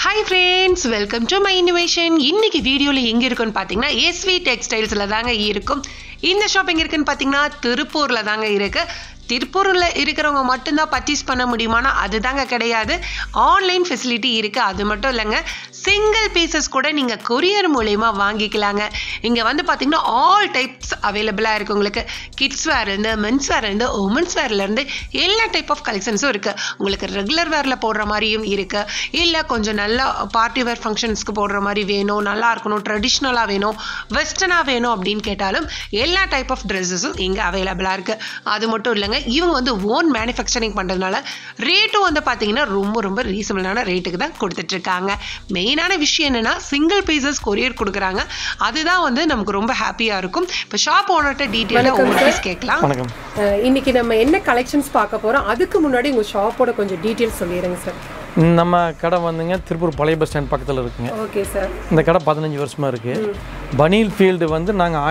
Hi friends, welcome to my innovation. இன்னைக்கு வீடியோல எங்க இருக்குன்னு பாத்தீங்கன்னா SV Textilesல தாங்க இருக்கும். இந்த ஷாப் எங்க இருக்குன்னு பாத்தீங்கன்னா திருப்பூர்ல தாங்க இருக்கு. திருப்பூர்ல இருக்கிறவங்க மட்டும் தான் பர்ச்சேஸ் பண்ண முடியுமானா அதுதாங்க கிடையாது. ஆன்லைன் ஃபெசிலிட்டி இருக்கு. அது மட்டும் இல்லங்க, சிங்கிள் பீசஸ் கூட நீங்க கொரியர் மூலமா வாங்கிக்கலாங்க. இங்க வந்து பாத்தீங்கன்னா ஆல் டைப்ஸ் அவைலபிளா இருக்கு. உங்களுக்கு கிட்ஸ் வேர் இருந்து மென்ஸ் வேர் இருந்து உமன்ஸ் வேர்ல இருந்து எல்லா டைப் ஆஃப் கலெக்ஷன்ஸும் இருக்கு. உங்களுக்கு ரெகுலர் வேர்ல போடுற மாதிரியும் இருக்கு, இல்ல கொஞ்சம் நல்லா பார்ட்டி வேர் ஃபங்க்ஷன்ஸ்க்கு போடுற மாதிரி வேணும், நல்லா இருக்கணும், ட்ரெடிஷ்னலா வேணும், வெஸ்டர்னா வேணும் அப்படின்னு கேட்டாலும் எல்லா டைப் ஆஃப் ட்ரெஸ்ஸஸும் இங்க அவைலபிளா இருக்கு. அது மட்டும் இல்லங்க, இவங்க வந்து ஓன் மேனுஃபேக்சரிங் பண்றதுனால ரேட்டும் வந்து பாத்தீங்கன்னா ரொம்ப ரீசனபிளான ரேட்டுக்கு தான் கொடுத்துட்டு இருக்காங்க. மெயினான விஷயம் என்னன்னா சிங்கிள் பீசஸ் கொரியர் கொடுக்குறாங்க. அதுதான் வந்து நமக்கு ரொம்ப ஹாப்பியா இருக்கும். இப்போ ஷாப் ஓனர்ட்ட டீடைலா ஓவர்வியூ கேட்கலாம். வணக்கம். இன்னைக்கு நம்ம என்ன கலெக்ஷன்ஸ் பார்க்க போறோம், அதுக்கு முன்னாடி உங்க ஷாப்போட கொஞ்சம் டீடைல்ஸ் சொல்லிடுங்க சார். நம்ம கடை வந்துங்க திருப்பூர் பழைய பஸ் ஸ்டாண்ட் பக்கத்தில் இருக்குங்க. Okay sir. இந்த கடை 15 வருஷமா இருக்கு. பனீல் ஃபீல்டு வந்து நாங்கள்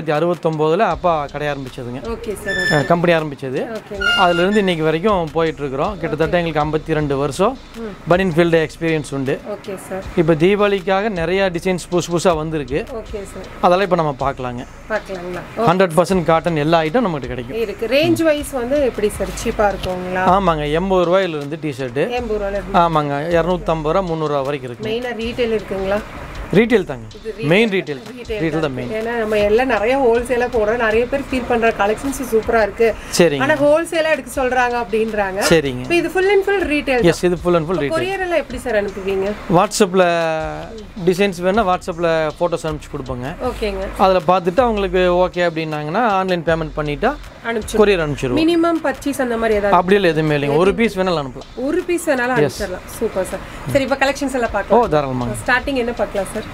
1969 அப்பா கடை ஆரம்பிச்சதுங்க. Okay sir. கம்பெனி ஆரம்பிச்சது. அதுலேருந்து இன்னைக்கு வரைக்கும் போயிட்டு இருக்கிறோம். கிட்டத்தட்ட எங்களுக்கு 52 வருஷம் பனீல் ஃபீல்டு எக்ஸ்பீரியன்ஸ் உண்டு. Okay sir. இப்போ தீபாவளிக்காக நிறைய டிசைன்ஸ் புதுசாக வந்திருக்கு. Okay sir. அதெல்லாம் இப்போ நம்ம பார்க்கலாங்க. பார்க்கலாங்களா? 100% காட்டன் எல்லா ஐட்டம் நம்மகிட்ட கிடைக்கும். இருக்கு. ரேஞ்ச் வைஸ் வந்து எப்படி சார், சீப்பா இருக்குங்களா? ஆமாங்க, 80 ரூபாயிலிருந்து டிஷர்ட்டு. 80 ரூபாயில. ஆமாங்க, 250 ரூபா 300 ரூபா வரைக்கும் இருக்கு. மெயினா ரீட்டைல் இருக்குங்களா? ரீட்டைல் தாங்க, மெயின் ரீட்டைல் தான் மெயின். ஏன்னா நம்ம எல்லாம் நிறைய ஹோல்சேலா போடுறோம். நிறைய பேர் ஃபீல் பண்ற கலெக்ஷன்ஸ் சூப்பரா இருக்கு, சரிங்க, ஆனா ஹோல்சேலா எடுக்க சொல்றாங்க அப்படின்றாங்க. சரிங்க. இப்போ இது full and full retail. Yes, இது full and full retail. Courier எல்லாம் எப்படி சார் அனுப்புவீங்க? வாட்ஸ்அப்ல டிசைன்ஸ் வேணா வாட்ஸ்அப்ல போட்டோஸ் அனுப்பிச்சு கொடுப்பாங்க. ஓகேங்க. அதில் பார்த்துட்டு அவங்களுக்கு ஓகே அப்படின்னாங்கன்னா ஆன்லைன் பேமெண்ட் பண்ணிட்டா கொரியர் அனுப்பிச்சிடுவோம். மினிமம் பர்ச்சேஸ் அந்த மாதிரி ஏதாவது அப்படியே எதுவுமே இல்லைங்க, ஒரு பீஸ் வேணாலும் அனுப்பலாம். ஒரு பீஸ் வேணாலும் அனுப்பிச்சிடலாம். Super sir. சரி, இப்போ கலெக்ஷன்ஸ் எல்லாம் பார்க்கலாம். தாராளமாக. ஸ்டார்டிங் என்ன பார்க்கலாம் சார்?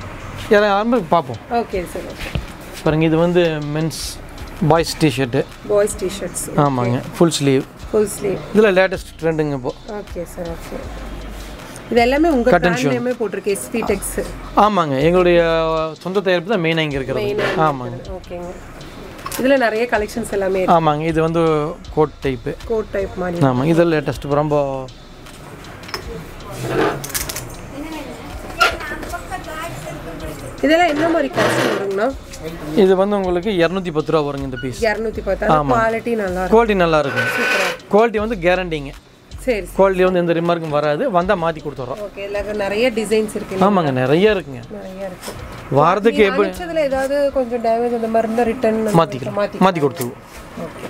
யாரும் பார்ப்போம். Okay sir. ஓகே பாருங்க, இது வந்து men's boys T-shirt. Boys T-shirts. ஆமாங்க, ஃபுல் ஸ்லீவ். Full sleeve. இதில் லேட்டஸ்ட் ட்ரெண்டுங்க இப்போ. Okay sir. ஓகே. இது எல்லாமே உங்க பிராண்ட் நேமே போட்டுருக்கு, SV Tex. ஆமாங்க, எங்களுடைய சொந்த தயாரிப்பு தான் மெயினாக இங்கே இருக்கிறது. ஆமாங்க. ஓகேங்க. இதுல நிறைய கலெக்ஷன்ஸ் எல்லாமே இருக்கு. ஆமாங்க, இது வந்து கோட் டைப். கோட் டைப் மாதிரி. ஆமாம், இது லேட்டஸ்ட் ரொம்ப. இதெல்லாம் என்ன மாதிரி காஸ்ட் வருங்கண்ணா? இது வந்து உங்களுக்கு 210 ரூபா வருங்க இந்த பீஸ். 210. குவாலிட்டி நல்லா இருக்கு. குவாலிட்டி நல்லா இருக்கும். குவாலிட்டி வந்து கேரண்டிங்க. சரி. குவாலிட்டி வந்து எந்த ரிமார்க்கும் வராது, வந்தா மாத்தி கொடுத்துறோம். ஓகே. இல்ல நிறைய டிசைன்ஸ் இருக்கு. ஆமாங்க, நிறைய இருக்குங்க. நிறைய இருக்கு. வாரத்துக்கு எப்படி அதுல ஏதாவது கொஞ்சம் டேமேஜ் அந்த மாதிரி இருந்தா ரிட்டர்ன் மாத்தி கொடுத்துருவோம். ஓகே.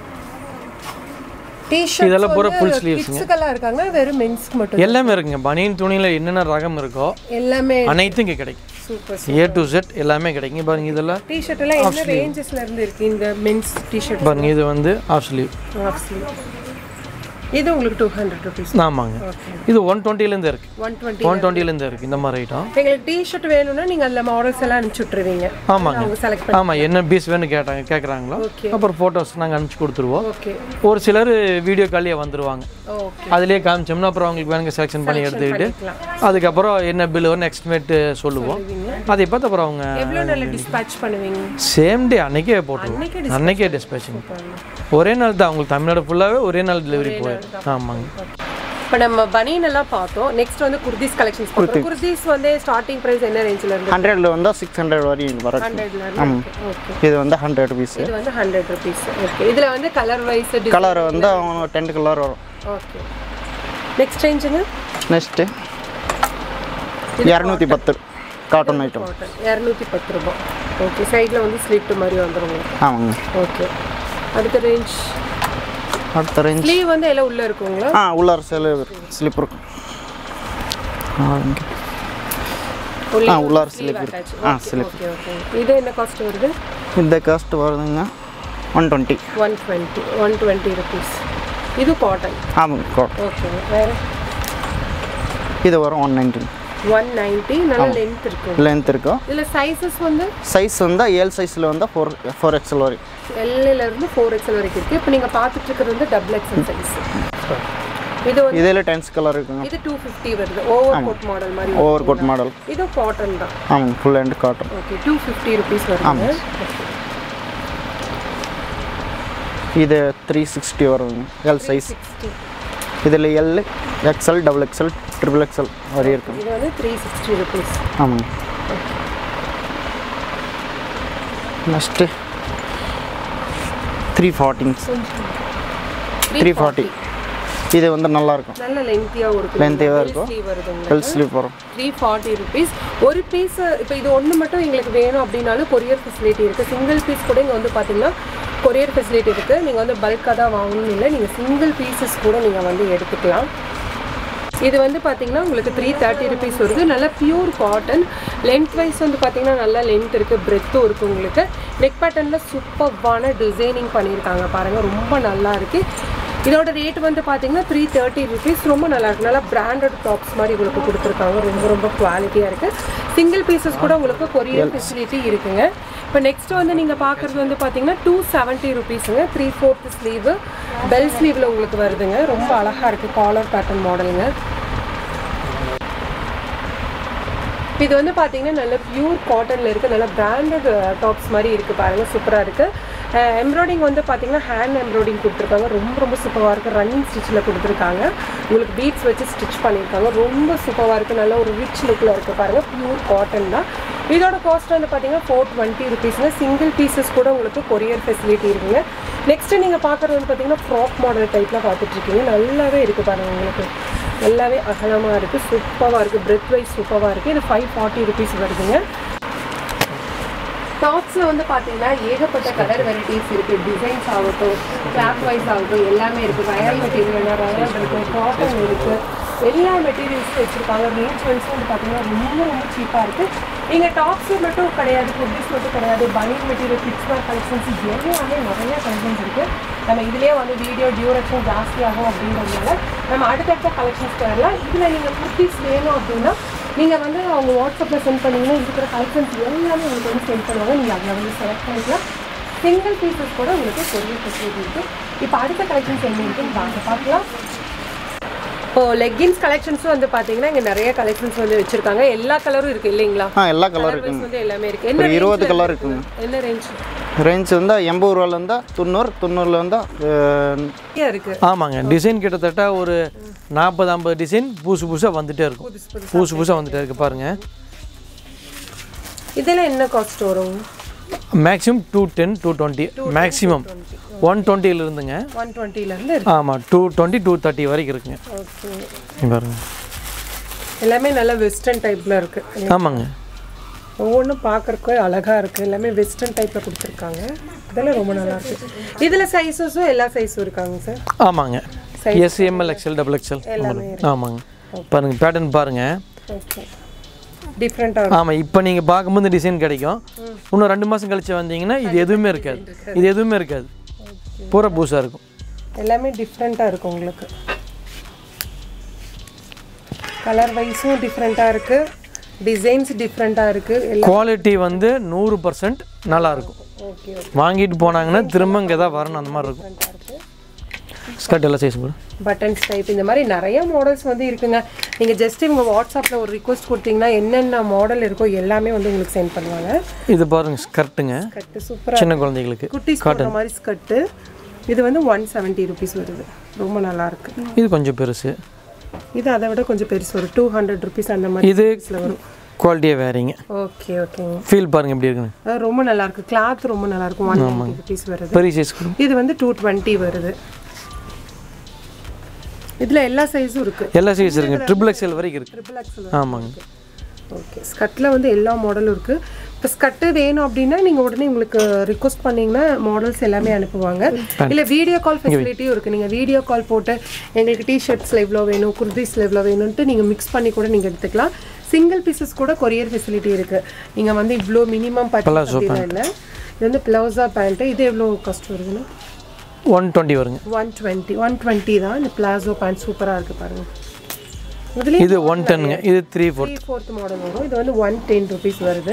டி-ஷர்ட் இதெல்லாம் பூரா ஃபுல் ஸ்லீவ்ஸ்ங்க. கிட்ஸ்க்கெல்லாம் இருக்காங்க, வெறும் மென்ஸ்க்கு மட்டும்? எல்லாமே இருக்குங்க. பனியன் துணியில என்னென்ன ரகம் இருக்கோ எல்லாமே அனைத்தும் இங்க கிடைக்கும். சூப்பர். A to Z எல்லாமே கிடைக்கும். பாருங்க, இதெல்லாம் டி-ஷர்ட் எல்லாம் என்ன ரேஞ்சஸ்ல இருந்து இருக்கு இந்த மென்ஸ் டி-ஷர்ட்? பாருங்க, இது வந்து ஆஃப் ஸ்லீவ். Of sleeve. இது உங்களுக்கு 200 ரூபீஸ். ஆமாங்க. இது 120 ல இருந்து இருக்கு. 120 ல இருந்து இருக்கு இந்த மாதிரி ஐட்டம். உங்களுக்கு டி-ஷர்ட் வேணும்னா நீங்க அந்த மாடல்ஸ் எல்லாம் அனுப்பிச்சு விட்டுருவீங்க. ஆமாங்க. அவங்க செலக்ட் பண்ணி. ஆமா, என்ன பீஸ் வேணும் கேக்குறாங்களோ அப்புறம் போட்டோஸ் நாங்க அனுப்பிச்சு கொடுத்துருவோம். ஓகே. ஒரு சிலர் வீடியோ காலியே வந்துருவாங்க. ஓகே. அதுலயே காமிச்சோம்னா அப்புறம் அவங்களுக்கு வேணுங்க செலக்ஷன் பண்ணி எடுத்துக்கிட்டு அதுக்கப்புறம் என்ன பில் வரும் எஸ்டிமேட் சொல்லுவோம். அதை பார்த்து அப்புறம் அவங்க எவ்வளவு நாள்ல டிஸ்பேட்ச் பண்ணுவீங்க? சேம் டே அன்னைக்கே போட்டுருவோம். அன்னைக்கே டிஸ்பேச்சிங். ஒரே நாள் தான், உங்களுக்கு தமிழ்நாடு ஃபுல்லாவே ஒரே நாள் டெலிவரி போயிடும். ஆமாங்க. இப்போ நம்ம பனியன் எல்லாம் பார்த்தோம். நெக்ஸ்ட் வந்து குர்தீஸ் கலெக்ஷன்ஸ் பார்ப்போம். குர்தீஸ் வந்து ஸ்டார்டிங் பிரைஸ் என்ன ரேஞ்சில இருந்து? 100 ல வந்து 600 வரைக்கும் வரும். 100 ல இருந்து. ஓகே. இது வந்து 100 ரூபீஸ். இது வந்து 100 ரூபீஸ். ஓகே. இதுல வந்து கலர் வைஸ் கலர் வந்து 10 கலர் வரும். ஓகே. நெக்ஸ்ட் ரேஞ்சுங்க? Next 210 cotton item. 210 ரூபாய். ஓகே. சைடுல வந்து ஸ்லிட் மாதிரி வந்துரும். ஆமாங்க. ஓகே. அடுத்த ரேஞ்ச் ஸ்லீவ் வந்து எல்லாம் உள்ள இருக்குங்களா? உள்ளார ஸ்லிப் இருக்கு. உள்ளார ஸ்லிப் இருக்கு. ஸ்லிப். ஓகே. ஓகே. இது என்ன காஸ்ட் வருது? இந்த காஸ்ட் வருதுங்க 120. 120 ரூபீஸ். இது காட்டன். ஆமாங்க, காட்டன். ஓகே. வேற இது வரும் 190. 190. நல்ல லெந்த் இருக்கு. லெந்த் இருக்கு. இதுல சைஸஸ் வந்து சைஸ் வந்து L சைஸ்ல வந்து 4XL வரை. L ல இருந்து 4XL வரைக்கும் இருக்கு. இப்போ நீங்க பாத்துட்டு இருக்கிறது வந்து XXL சைஸ். இது வந்து இதெல 10 கலர் இருக்குங்க. இது 250 வருது. ஓவர் கோட் மாடல் மாதிரி. Over coat model. இது காட்டன் தான். ஆமாங்க, full and cotton. Okay. 250 rupees வருது. இது 360 வருங்க. L size. இதுல L, XL, XXL triple XL வரி இருக்கும். இது வந்து 360 rupees. ஆமாங்க. நெக்ஸ்ட்டு 340. இது வந்து நல்லா இருக்கும். நல்ல லென்த்தியாக இருக்கும். லென்த்தியாக இருக்கும். ஃபுல் ஸ்லீவ் வரும். 340 rupees. ஒரு பீஸ் இப்போ இது ஒன்று மட்டும் எங்களுக்கு வேணும் அப்படின்னாலும் கொரியர் ஃபெசிலிட்டி இருக்குது. சிங்கிள் பீஸ் கூட இங்கே வந்து பார்த்தீங்கன்னா கொரியர் ஃபெசிலிட்டி இருக்குது. நீங்கள் வந்து பல்காக தான் வாங்கணும்னு இல்லை, நீங்கள் சிங்கிள் பீசஸ் கூட நீங்கள் வந்து எடுத்துக்கலாம். இது வந்து பார்த்தீங்கன்னா உங்களுக்கு 330 rupees வருது. நல்லா பியூர் காட்டன். லென்த் வைஸ் வந்து பார்த்தீங்கன்னா நல்லா லென்த் இருக்குது, பிரெத்தும் இருக்குது. உங்களுக்கு நெக் பேட்டர்னில் சூப்பர்வான டிசைனிங் பண்ணியிருக்காங்க பாருங்கள், ரொம்ப நல்லா இருக்குது. இதோட ரேட் வந்து பார்த்தீங்கன்னா 330 rupees. ரொம்ப நல்லா இருக்குது. நல்லா பிராண்டட் டாப்ஸ் மாதிரி உங்களுக்கு கொடுத்துருக்காங்க. ரொம்ப ரொம்ப குவாலிட்டியாக இருக்குது. சிங்கிள் பீசஸ் கூட உங்களுக்கு கொரியர் ஃபெசிலிட்டி இருக்குங்க. இப்போ நெக்ஸ்ட் வந்து நீங்கள் பார்க்குறது வந்து பார்த்தீங்கன்னா 270 rupeesங்க. 3/4 ஸ்லீவு, பெல் ஸ்லீவில் உங்களுக்கு வருதுங்க. ரொம்ப அழகாக இருக்குது. காலர் பேட்டர்ன் மாடலுங்க. இது வந்து பார்த்தீங்கன்னா நல்ல பியூர் காட்டனில் இருக்குது. நல்ல பிராண்டட் டாப்ஸ் மாதிரி இருக்குது பாருங்கள், சூப்பராக இருக்குது. எம்ப்ராய்டிங் வந்து பார்த்தீங்கன்னா ஹேண்ட் எம்ப்ராய்டிங் கொடுத்துருக்காங்க. ரொம்ப ரொம்ப சூப்பராக இருக்குது. ரன்னிங் ஸ்டிச்சில் கொடுத்துருக்காங்க. உங்களுக்கு பீட்ஸ் வச்சு ஸ்டிச் பண்ணியிருக்காங்க. ரொம்ப சூப்பராக இருக்குது. நல்ல ஒரு ரிச் லுக்கில் இருக்குது பாருங்கள். பியூர் காட்டன் தான். இதோட காஸ்ட் வந்து பார்த்தீங்கன்னா 420 rupeesங்க. சிங்கிள் பீசஸ் கூட உங்களுக்கு கொரியர் ஃபெசிலிட்டி இருக்குங்க. நெக்ஸ்ட்டு நீங்கள் பார்க்குறது வந்து பார்த்தீங்கன்னா ஃப்ராக் மாடல் டைப்பில் பார்த்துட்ருக்கீங்க. நல்லாவே இருக்குது பாருங்கள், உங்களுக்கு நல்லாவே அகலமாக இருக்குது, சூப்பராக இருக்குது. பிரெத் வைஸ் சூப்பராக இருக்குது. இது 540 rupees வருதுங்க. டாப்ஸில் வந்து பார்த்தீங்கன்னா ஏகப்பட்ட கலர் வெரைட்டிஸ் இருக்குது. டிசைன்ஸ் ஆகட்டும், கிளாத் வைஸ் ஆகட்டும், எல்லாமே இருக்குது. ரயால் மெட்டீரியல்னா ரயால் இருக்குது, காட்டன் இருக்குது, எல்லா மெட்டீரியல்ஸும் வச்சுருக்காங்க. ரேஞ்ச் வைஸும் வந்து பார்த்தீங்கன்னா ரொம்ப ரொம்ப சீப்பாக இருக்குது. நீங்கள் டாப்ஸு மட்டும் கிடையாது, குர்தீஸ் மட்டும் கிடையாது, பனியன் மெட்டீரியல், கிட்ஸ்வேர் கலெக்ஷன்ஸ் எல்லாமே நிறைய கலெக்ஷன்ஸ் இருக்குது. நம்ம இதிலே வந்து வீடியோ டியூரேஷன் ஜாஸ்தியாகும் அப்படின்றதுனால நம்ம அடுத்தடுத்த கலெக்ஷன்ஸ் வரலாம். இதில் நீங்கள் குர்தீஸ் வேணும் அப்படின்னா நீங்கள் வந்து அவங்க வாட்ஸ்அப்பில் சென்ட் பண்ணிங்கன்னா இருக்கிற கலெக்ஷன்ஸ் எல்லாமே உங்களுக்கு வந்து சென்ட் பண்ணுவாங்க. நீங்கள் அதில் வந்து செலக்ட் பண்ணிக்கலாம். சிங்கிள் பீசஸ் கூட உங்களுக்கு கொரியர் ஃபெசிலிட்டி இருக்குது. இப்போ அடுத்த கலெக்ஷன்ஸ் என்ன இருக்குன்னு வாங்க பார்க்கலாம். இப்போது லெக்கின்ஸ் கலெக்ஷன்ஸும் வந்து பார்த்தீங்கன்னா இங்கே நிறைய கலெக்ஷன்ஸ் வந்து வச்சுருக்காங்க. எல்லா கலரும் இருக்குது இல்லைங்களா? எல்லா கலர் இருக்குங்க. வந்து எல்லாமே இருக்குது. என்ன 20 கலர் இருக்குங்க. என்ன ரேஞ்ச்? ரேஞ்ச் வந்து 80 ரூபாயிலேருந்து 90, 90லேருந்து இருக்குது. ஆமாங்க. டிசைன் கிட்டத்தட்ட ஒரு 40-50 டிசைன் புதுசாக வந்துகிட்டே இருக்கும். புதுசாக வந்துகிட்டே இருக்குது பாருங்கள். இதெல்லாம் என்ன காஸ்ட் வரும்? மேக்ஸிமம் 210, 220, மேக்ஸிமம் 120 இருந்துங்க. 120 ஆமாம், 220, 230 வரைக்கும் இருக்குங்க. ஓகே, பாருங்க, எல்லாமே நல்லா வெஸ்டர்ன் டைப்பில் இருக்குது. ஆமாங்க. ஒவ்வொன்றும் பார்க்குறக்கே அழகாக இருக்குது. எல்லாமே வெஸ்டர்ன் டைப்பில் கொடுத்துருக்காங்க. இதெல்லாம் ரொம்ப நல்லா இருக்குது. இதில் சைஸஸும் எல்லா சைஸும் இருக்காங்க சார்? ஆமாங்க. S, M L, XL, double XL ஆமாங்க. பாருங்கள், பேட்டர்ன் பாருங்கள். ஓகே, டிஃப்ரெண்ட்டாக. ஆமாம், இப்போ நீங்கள் பார்க்கும்போது இந்த டிசைன் கிடைக்கும். இன்னும் 2 மாதம் கழிச்சு வந்தீங்கன்னா இது எதுவுமே இருக்காது. இது எதுவுமே இருக்காது, பூரா புதுசாக இருக்கும். எல்லாமே டிஃப்ரெண்ட்டாக இருக்கும். உங்களுக்கு கலர் வைஸும் டிஃப்ரெண்ட்டாக இருக்குது, டிசைன்ஸ் டிஃப்ரெண்ட்டாக இருக்குது. குவாலிட்டி வந்து 100% நல்லாயிருக்கும். ஓகே, வாங்கிட்டு போனாங்கன்னா திரும்ப இங்கே தான் வரணும், அந்த மாதிரி இருக்கும். ஸ்கர்ட் எல்லாம் சைஸ் பட்டன்ஸ் டைப் இந்த மாதிரி நிறைய மாடல்ஸ் வந்து இருக்குங்க. நீங்கள் ஜஸ்ட் இவங்க வாட்ஸ்அப்பில் ஒரு ரிக்வஸ்ட் கொடுத்தீங்கன்னா என்னென்ன மாடல் இருக்கோ எல்லாமே வந்து உங்களுக்கு சென்ட் பண்ணுவாங்க. இது பாருங்க, ஸ்கர்ட்டுங்க. ஸ்கர்ட் சூப்பராக, சின்ன குழந்தைகளுக்கு குட்டிஸ் போடுற மாதிரி ஸ்கர்ட்டு. இது வந்து 170 rupees வருது. ரொம்ப நல்லா இருக்கு. இது கொஞ்சம் பெருசு. இது அதை விட கொஞ்சம் பெருசு வரும். 200 rupees அந்த மாதிரி இது வரும். குவாலிட்டியாக வேறீங்க. ஓகே, ஓகேங்க. ஃபீல் பாருங்க எப்படி இருக்குங்க. ரொம்ப நல்லா இருக்கு. கிளாத் ரொம்ப நல்லா இருக்கும். 190 rupees வருது. பெரிய சைஸ். இது வந்து 220 வருது. இதில் எல்லா சைஸும் இருக்குது. எல்லா சைஸ் இருக்குங்க. ட்ரிபிள் எக்ஸ்எல் வரைக்கும் இருக்குது. Triple XL. ஆமாங்க. ஓகே, ஸ்கர்ட்டில் வந்து எல்லா மாடலும் இருக்குது. இப்போ ஸ்கர்ட்டு வேணும் அப்படின்னா நீங்கள் உடனே உங்களுக்கு ரிக்வஸ்ட் பண்ணிங்கன்னா மாடல்ஸ் எல்லாமே அனுப்புவாங்க. இல்லை வீடியோ கால் ஃபெசிலிட்டியும் இருக்குது. நீங்கள் வீடியோ கால் போட்டு எங்களுக்கு டிஷர்ட்ஸில் இவ்வளோ வேணும், குர்தீஸில் இவ்வளோ வேணும்ன்ட்டு நீங்கள் மிக்ஸ் பண்ணி கூட நீங்கள் எடுத்துக்கலாம். சிங்கிள் பீசஸ் கூட கொரியர் ஃபெசிலிட்டி இருக்குது. நீங்கள் வந்து இவ்வளோ மினிமம் பார்த்தீங்கன்னா இல்லை. இது வந்து பிளவுஸா பேண்ட்டு. இது எவ்வளோ காஸ்ட் வருதுன்னா 120 வருங்க. 120 தான். இந்த பிளாசோ பேண்ட் சூப்பராக இருக்குது பாருங்கள். இது 110ங்க. இது 3/4 மாடல் வரும். இது வந்து 110 rupees வருது.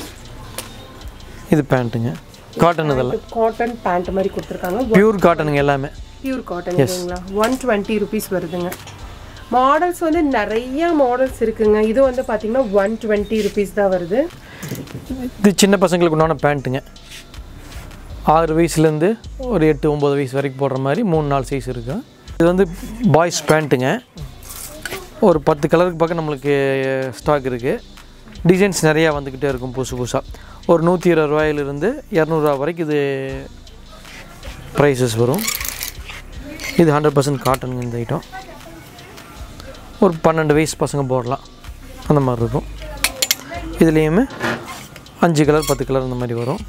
இது பேண்ட்டுங்க. காட்டன். இதெல்லாம் காட்டன் பேண்ட் மாதிரி கொடுத்துருக்காங்க. பியூர் காட்டனுங்க. எல்லாமே பியூர் காட்டன் இல்லைங்களா? 120 rupees வருதுங்க. மாடல்ஸ் வந்து நிறைய மாடல்ஸ் இருக்குங்க. இது வந்து பார்த்தீங்கன்னா 120 rupees தான் வருது. இது சின்ன பசங்களுக்கு உண்டான பேண்ட்டுங்க. 6 வயசுலேருந்து ஒரு 8-9 வயசு வரைக்கும் போடுற மாதிரி 3-4 சைஸ் இருக்குது. இது வந்து பாய்ஸ் பேண்ட்டுங்க. ஒரு 10 கலருக்கு பக்கம் நம்மளுக்கு ஸ்டாக் இருக்குது. டிசைன்ஸ் நிறையா வந்துக்கிட்டே இருக்கும் புதுசாக. ஒரு 120 ரூபாயிலிருந்து 200 ரூபா வரைக்கும் இது ப்ரைஸஸ் வரும். இது 100% காட்டனுங்க இந்த ஐட்டம். ஒரு 12 வயசு பசங்க போடலாம் அந்த மாதிரி இருக்கும். இதுலேயுமே 5 கலர் 10 கலர் அந்த மாதிரி வரும்.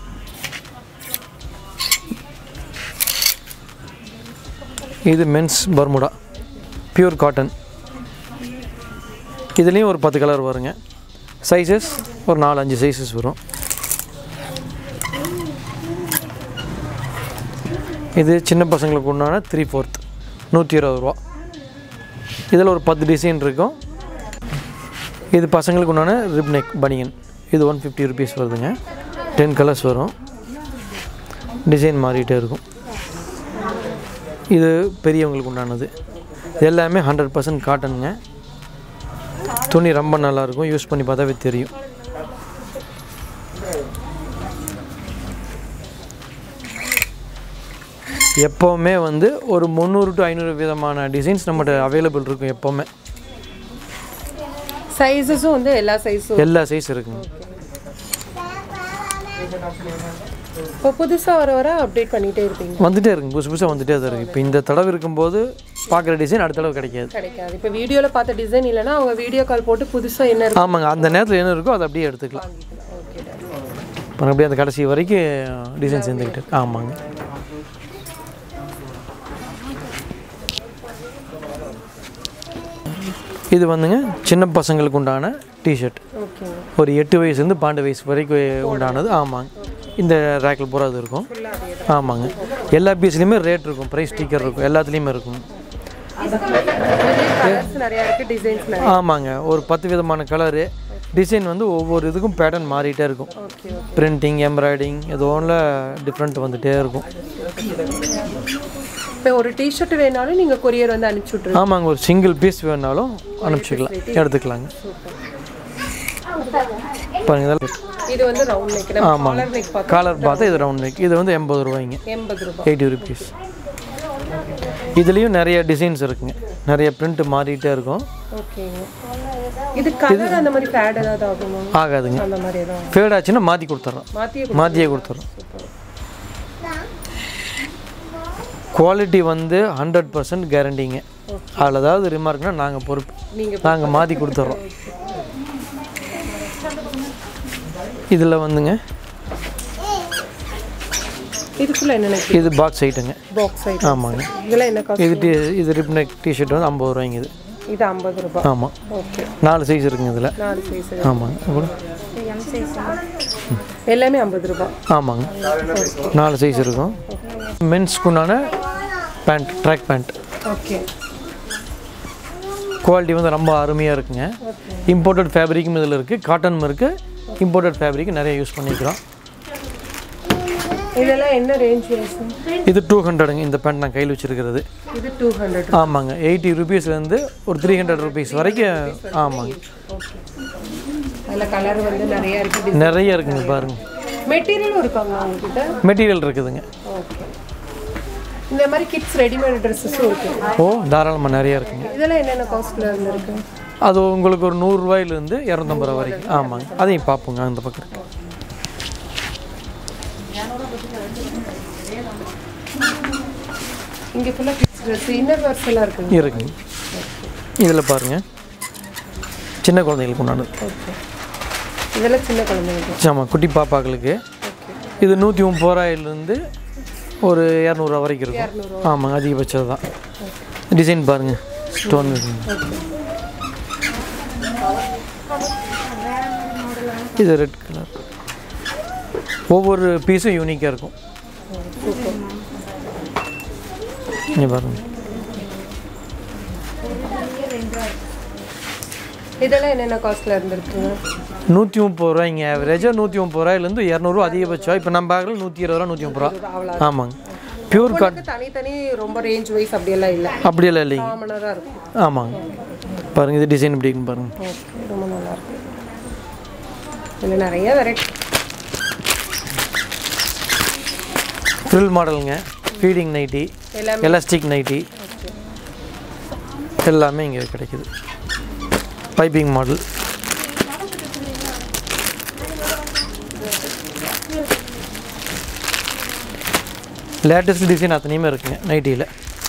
இது மென்ஸ் பர்முடா பியூர் காட்டன். இதுலேயும் ஒரு 10 கலர் வருங்க. சைஸஸ் ஒரு 4-5 சைஸஸ் வரும். இது சின்ன பசங்களுக்கு உண்டான 3/4 120 ரூபா. இதில் ஒரு 10 டிசைன் இருக்கும். இது பசங்களுக்கு உண்டான ரிப் நெக் பனியன். இது 150 ருபீஸ் வருதுங்க. 10 கலர்ஸ் வரும். டிசைன் மாறிட்டே இருக்கும். இது பெரியவங்களுக்கு உண்டானது. எல்லாமே 100% காட்டனுங்க. துணி ரொம்ப நல்லாயிருக்கும். யூஸ் பண்ணி பார்த்தாவே தெரியும். எப்போவுமே வந்து ஒரு 300 to 500 விதமான டிசைன்ஸ் நம்மகிட்ட அவைலபிள் இருக்கும். எப்போவுமே சைஸஸும் வந்து எல்லா சைஸ் இருக்குங்க. இப்போ புதுசாக வர அப்டேட் பண்ணிகிட்டே இருப்பீங்க. வந்துகிட்டே இருக்குங்க. புதுசாக வந்துகிட்டே தான் இருக்குது. இப்போ இந்த தடவை இருக்கும்போது பார்க்குற டிசைன் அடுத்த தடவை கிடைக்காது. இப்போ வீடியோவில் பார்த்த டிசைன் இல்லைன்னா அவங்க வீடியோ கால் போட்டு புதுசாக என்ன இருக்கும். ஆமாங்க. அந்த நேரத்தில் என்ன இருக்கோ அதை அப்படியே எடுத்துக்கலாம். இப்போ அப்படியே அந்த கடைசி வரைக்கும் டிசைன்ஸ் இருந்துக்கிட்டு. ஆமாங்க. இது வந்துங்க சின்ன பசங்களுக்கு உண்டான டிஷர்ட். ஒரு 8 வயசுலேருந்து 12 வயசு வரைக்கும் உண்டானது. ஆமாங்க. இந்த ரேக்கில் பூரா அது இருக்கும். ஆமாங்க. எல்லா பீஸ்லேயுமே ரேட் இருக்கும். ப்ரைஸ் ஸ்டிக்கர் இருக்கும். எல்லாத்துலேயுமே இருக்கும். ஆமாங்க. ஒரு 10 விதமான கலரு டிசைன் வந்து ஒவ்வொரு இதுக்கும் பேட்டர்ன் மாறிட்டே இருக்கும். பிரிண்டிங் எம்ப்ராய்டிங் ஏதோ ஒன்றில் டிஃப்ரெண்ட் வந்துகிட்டே இருக்கும். இப்போ ஒரு டிஷர்ட் வேணாலும் நீங்கள் கொரியர் வந்து அனுப்பிச்சி விட்ருங்க. ஆமாங்க. ஒரு சிங்கிள் பீஸ் வேணாலும் அனுப்பிச்சிக்கலாம், எடுத்துக்கலாங்க. பாருங்க. இது வந்து ரவுண்ட் நெக். ஆமாம். காலர் பார்த்தா இது ரவுண்ட் நெக். இது வந்து 80 ரூபாய்ங்க. 80 ருபீஸ். இதுலேயும் நிறைய டிசைன்ஸ் இருக்குங்க. நிறைய பிரிண்ட் மாறிட்டே இருக்கும். இது கலர் அந்த மாதிரி ஃபேட் ஏதாவது ஆகுமா? ஆகாதுங்க. அந்த மாதிரி ஏதாவது ஃபேட் ஆச்சுன்னா மாற்றி கொடுத்துட்றோம். மாற்றியே கொடுத்துட்றோம். குவாலிட்டி வந்து 100% கேரண்டிங்க. அதில் ஏதாவது ரிமார்க்னா நாங்கள் பொறுப்பு. நாங்கள் மாற்றி கொடுத்துட்றோம். இதில் வந்துங்க இது பாக்ஸ் ஐட்டங்க. ஆமாங்க. இது ரிப் நெக் டிஷர்ட் வந்து 50 ரூபாய்ங்க. இது 50 ரூபாய். ஆமாம். 4 சைஸ் இருக்குங்க இதில். ஆமாங்க. எல்லாமே 50 ரூபாய். ஆமாங்க. 4 சைஸ் இருக்கும். மென்ஸ்க்குண்டான pant, track pant. Okay. Quality வந்து ரொம்ப அருமையாக இருக்குங்க. இம்போர்ட்டட் ஃபேப்ரிக்கும் இதில் இருக்குது, காட்டனும் இருக்குது. இம்போர்ட்டட் ஃபேப்ரிக் நிறைய யூஸ் பண்ணிக்கிறோம். இதெல்லாம் என்ன ரேஞ்ச் வரும்? இது 200ங்க. இந்த பேண்ட் நான் கையில் வச்சுருக்கிறது. இது 200. ஆமாங்க. 80 ருபீஸ்லேருந்து ஒரு 300 ருபீஸ் வரைக்கும். ஆமாங்க. அதில் கலர் வந்து நிறைய இருக்குங்க. பாருங்கள். மெட்டீரியலும் இருக்காங்க உங்ககிட்ட? மெட்டீரியல் இருக்குதுங்க. ஓகே. இந்த மாதிரி கிட்ஸ் ரெடிமேட் ட்ரெஸ்ஸஸும் இருக்குது. ஓ, தாராளமாக நிறையா இருக்குங்க. இதெல்லாம் என்னென்ன காஸ்ட்டில் இருக்குது? அது உங்களுக்கு ஒரு 100 ரூபாயிலேருந்து 250 ரூபா வரைக்கும். ஆமாங்க. அதையும் பார்ப்போங்க. அந்த பக்கம் இருக்கு. இங்கே ஃபுல்லாக கிட்ஸ் ட்ரெஸ், இன்னர் வேர்ஸ் எல்லாம் இருக்குங்க. இதில் பாருங்கள், சின்ன குழந்தைங்களுக்கு உண்டானது. இதெல்லாம் சின்ன குழந்தைங்களுக்கு. ஆமாம், குட்டி பாப்பாக்களுக்கு. இது 130 ரூபாயிலேருந்து ஒரு 200 ரூபா வரைக்கும் இருக்கும். ஆமாங்க, அதிகபட்சம் தான். டிசைன் பாருங்கள், ஸ்டோன் இருக்குங்க. இது ரெட் கலர். ஒவ்வொரு பீஸும் யூனிக்காக இருக்கும். இங்கே பாருங்க. இதெல்லாம் என்னென்ன காஸ்ட்டில் இருந்துருக்குங்க? 130 ரூபாய்ங்க. ஆவரேஜாக 130 ரூபாயிலேருந்து 200 அதிகபட்சம். இப்போ நம்ம பார்க்கல 120 ரூபா, 130 ரூபா. ஆமாங்க. Pure cotton. தனித்தனி ரொம்ப ரேஞ்ச் வைஸ் அப்படியெல்லாம் இல்லை. அப்படியெல்லாம் இல்லைங்க. காமனாக தான் இருக்கும். ஆமாங்க. பாருங்கள், இது டிசைன் எப்படி இருக்குன்னு பாருங்கள். ரொம்ப நல்லாயிருக்கு. இதில் நிறைய வெரைட்டி. ஃப்ரில் மாடலுங்க. Feeding nightie, elastic nightie. எல்லாமே இங்கே கிடைக்குது. Piping model. லேட்டஸ்ட் டிசைன் அத்தனையுமே இருக்குங்க நைட்டியில்.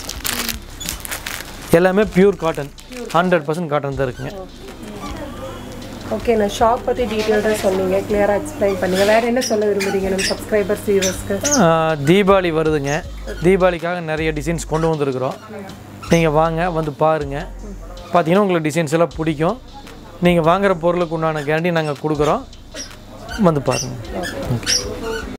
எல்லாமே பியூர் காட்டன், 100% காட்டன் தான் இருக்குங்க. ஓகே, நான் ஷாப் பற்றி டீட்டெயில்டாக சொன்னீங்க, கிளியராக எக்ஸ்பிளைன் பண்ணீங்க. வேறு என்ன சொல்ல விரும்புகிறீங்க நம்ம சப்ஸ்கிரைபர்ஸ் வியூவர்ஸ்க்கு? தீபாவளி வருதுங்க. தீபாவளிக்காக நிறைய டிசைன்ஸ் கொண்டு வந்துருக்குறோம். நீங்கள் வாங்க, வந்து பாருங்கள். பார்த்தீங்கன்னா உங்களுக்கு டிசைன்ஸ் எல்லாம் பிடிக்கும். நீங்கள் வாங்குகிற பொருளுக்கு உண்டான கேரண்டி நாங்கள் கொடுக்குறோம். வந்து பாருங்கள். ஓகே.